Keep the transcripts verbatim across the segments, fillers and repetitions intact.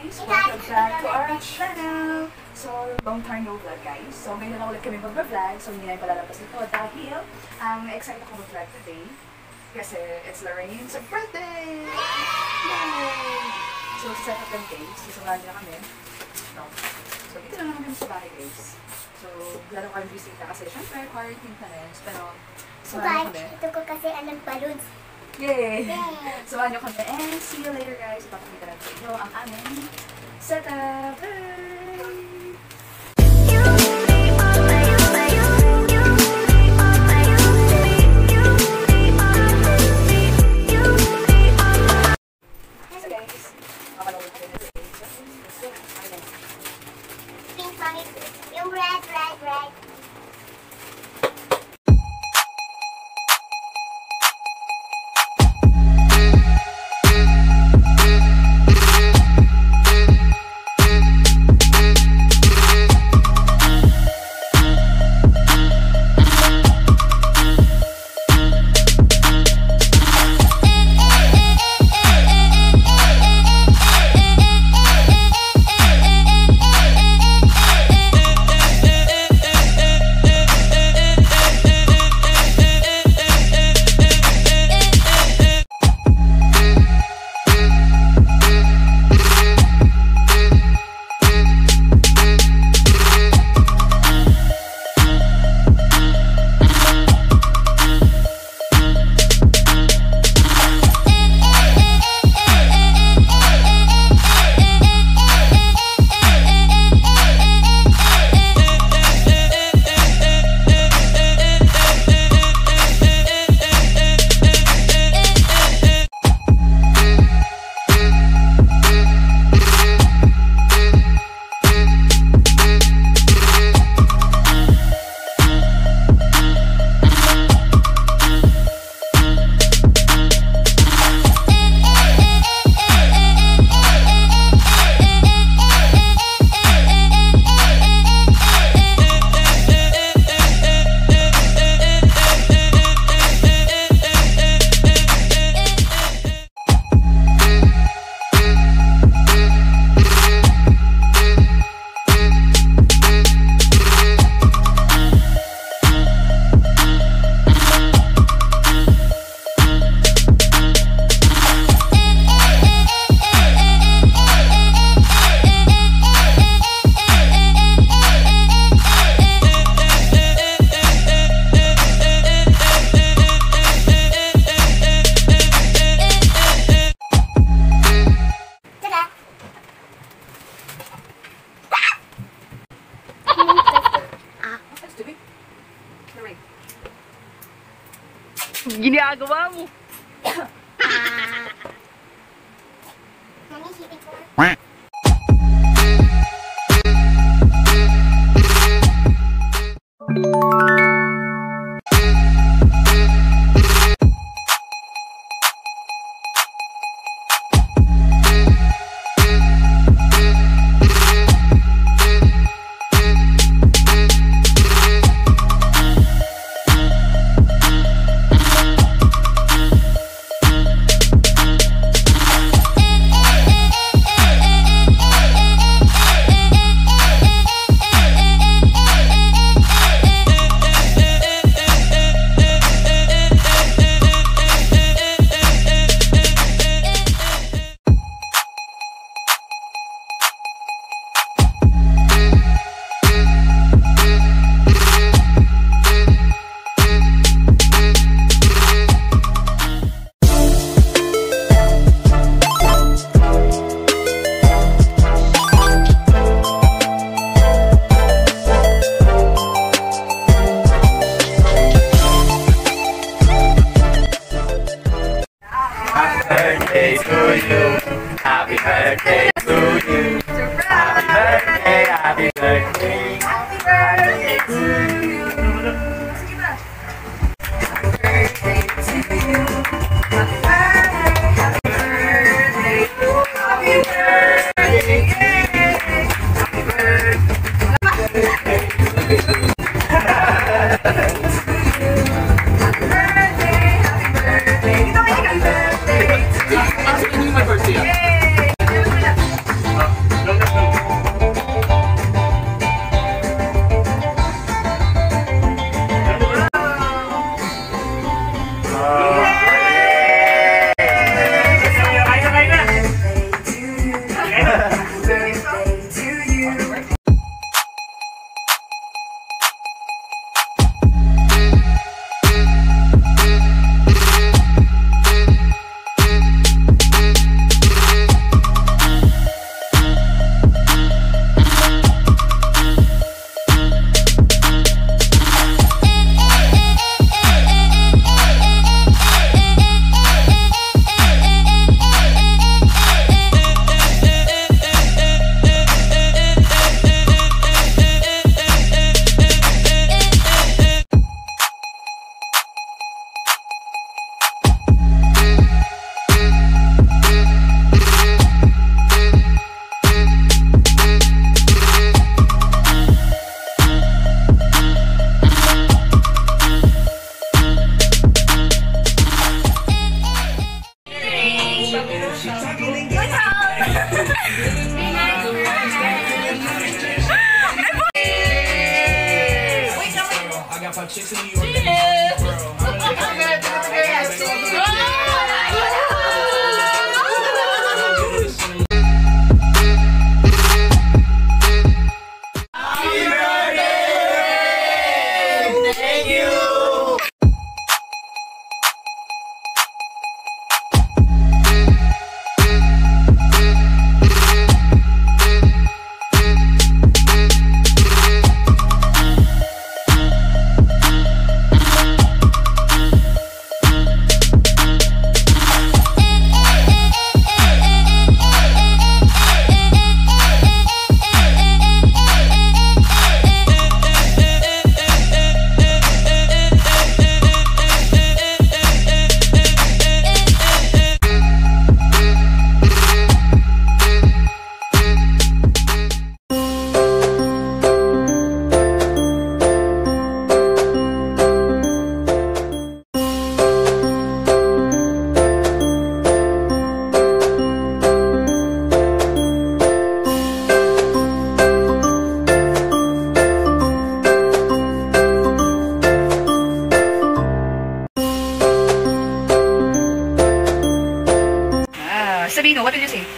guys! Welcome back to our channel! So, long time no vlog guys. So, ngayon na ulit kami mag-vlog. So, hindi na yung palalampas nito dahil um, excited ako mag-vlog today. Kasi it's Lorrayne's birthday! Yay! So, set up lang guys. Susugahan niya kami. No. So, dito lang kami sa bahay guys. So, lalo kami bisita kasi syempre quarantine pa rin. Pero, sumahan kami. Ito ko kasi anong balloons. Yay! Sumahan nyo kami and see you later guys. Ipapakita lang sa inyo ang aming setup. Bye! Yung red, red, red. Ginagawa mo. Happy birthday to you. Happy birthday, happy birthday. Happy birthday to you. Happy birthday to you. Happy birthday, happy birthday. Happy birthday. Happy birthday. Happy birthday. Ano yung my birthday? Yay! I got five chicks in New York. Yeah. Sabihin mo, what did you say?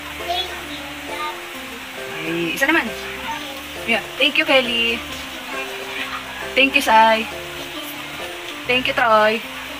Ay, isa naman. Yeah. Thank you, Kelly. Thank you, Sai. Thank you, Troy.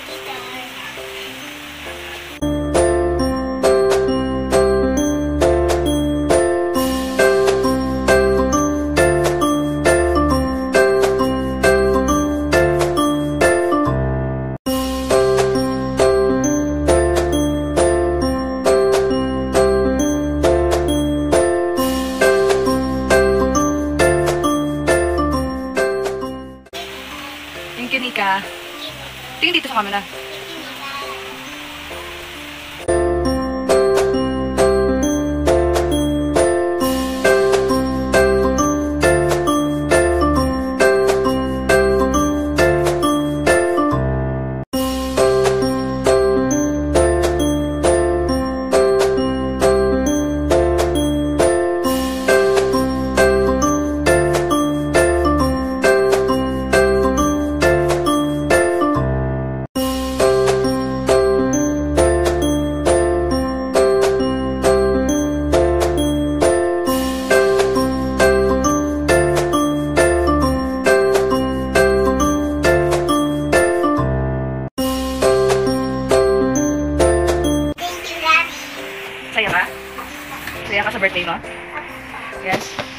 Thank you, Nika. Tingin dito sa camera. Saya ka? Saya ka sa birthday mo? Yes?